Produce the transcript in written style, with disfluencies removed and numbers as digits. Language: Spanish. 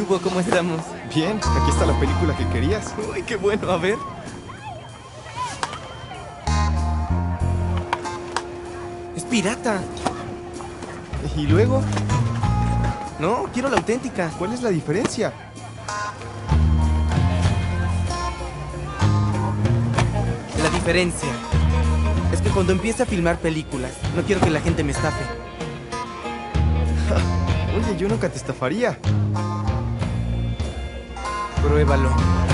Hugo, ¿cómo estamos? Bien, aquí está la película que querías. Uy, qué bueno, a ver. Es pirata. ¿Y luego? No, quiero la auténtica. ¿Cuál es la diferencia? La diferencia es que cuando empiece a filmar películas, no quiero que la gente me estafe. Oye, yo nunca te estafaría. Pruébalo.